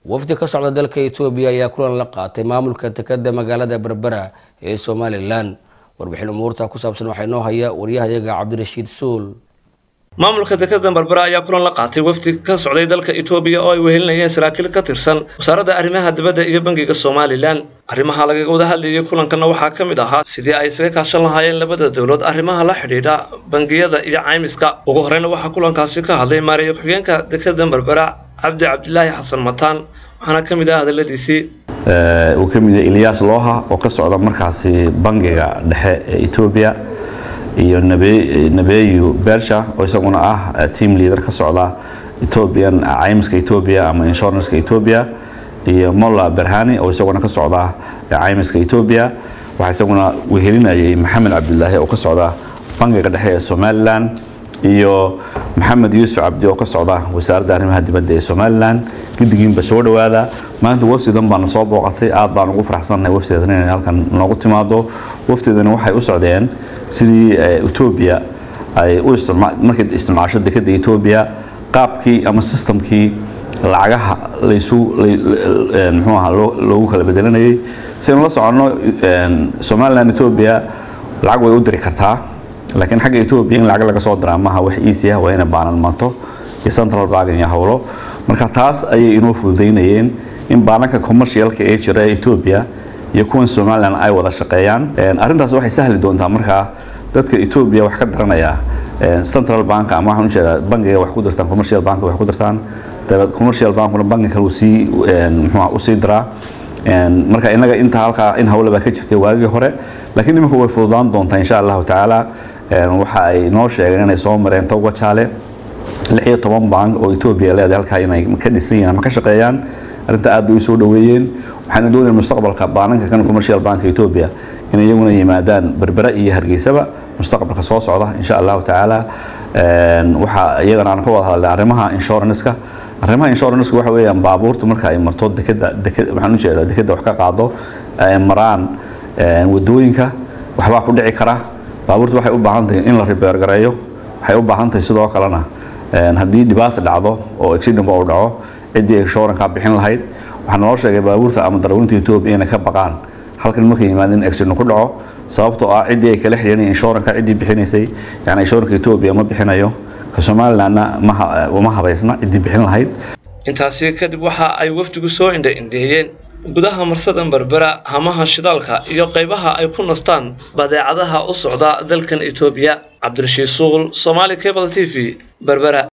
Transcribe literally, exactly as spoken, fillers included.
wafti ka socda dalka itobiya ayaa kulan la qaatay mamulka dakada magaalada berbera ee Somaliland. warbixin umuurta ku saabsan waxay noo haya wariyahayaga Cabdirashiid Suul. mamulka dakada berbera ayaa kulan la qaatay wafti ka socday dalka itobiya oo ay wehelinayeen saraakiil ka tirsan wasaaradda arrimaha dibadda iyo bangiga Somaliland. arrimaha laga wada hadlayay kulankana waxaa ka mid ahaa sidii ay isaga kaashan lahaayeen labada dawlad arrimaha la xidhiidha bangiyada iyo caymiska. ugu horreyn waxaa kulankaasi ka hadlay maariyo ku-xigeenka dakada berbera Abdi Abdullahi Xasan Mataan waxaana ka mid ah hadaladiisii ee uu ka mid yahay Ilyas Looha oo ka socda markaasi bangiga dhexe ee Itoobiya iyo Nabey Nabeyu Bersha oo isaguna ah team leader ka socda Ethiopian caymiska Itoobiya ama insurance Itoobiya iyo Molla Berhani oo isaguna ka socda caymiska Itoobiya waxa isaguna wehelinayay Maxamed Cabdullaahi oo ka socda bangiga dhexe ee Somaliland iyo Maxamed Yuusuf Abdi oo ka socda wasaaradda arrimaha dibadda ee Somaliland gidigiinba soo dhawaada maanta wafdidan baan soo booqatay aad baan ugu faraxsanahay wafdidan inay halkan noogu timaado. wafdidan waxay u socdeen sidii Itoobiya ay u isticmaal markay isticmaasho dakada Itoobiya qaabkii ama systemkii lacagaha la isu muxuu ahaa loogu kala bedelanayay si aan la socono Somaliland Itoobiya lacag way u diri kartaa laakiin xagga Itoobiya in lacag laga soo diraa maaha wax easy ah waa inay baanan maanto iyo central bank iyo hawlo marka taas ayay inoo fududeynayeen in baananka commercialka ee jira Itoobiya iyo kuwan Somaliland ay wada shaqeeyaan. arrintaas waxay sahli doontaa marka dadka Itoobiya wax ka daranaya central bank ama waxaan u jeedaa bangiga wax ku dirtaan commercial bank wax ku dirtaan commercial bank una bangiga kale uu si muxuu u sii diraa marka inaga inta halka in hawlaba ka jirtay waagii hore laakiin imika way fududaan doontaa insha Allah taala waxa ay noo sheegeen inay soo mareen toba jaale lix iyo toban bank oo Itoobiya leedahay halka inay ka dhisayeen ama ka shaqeeyaan arinta aad bay soo dhaweeyeen waxaan doonayaa mustaqbalka baananka kan commercial bank Itoobiya inay iyaguna yimaadaan berbera iyo hargeysaba mustaqbalka soo socda insha Allah taala waxa iyagana aan ka wada hadalnay arrimaha insurance-ka arrimaha insurance-ka waxa weeyaan baabuurtu marka ay marto dakada dakada waxaan u jeedaa dakada wax ka qaado ay maraan wadooyinka waxba ku dhici kara baabuurtu waxay u baahan tahay in la repair gareeyo waxay u baahan tahay sidoo kalena haddii dhibaato dhacdo oo accident uu dhaco cidii insurance ka bixin lahayd waxaan noo sheegay baabuurta ama darawaliinta Itoobiya inay ka baqaan halkan markay yimaadeen accident ku dhaco sababtoo ah cidii ay kala xiriireen insurance ka cidii bixinaysay yani insurance Itoobiya ma bixinayo ka Somalilandna ma ma habaysna cidii bixin lahayd. intaasi kadib waxa ay wafdigu soo indha-indheeyeen gudaha marsadan berbera hamaha shidaalka iyo qaybaha ay ku nastaan badeecadaha u socda dalkan Itoobiya. Cabdirashiid Suul, Somali Cable T V, berbera.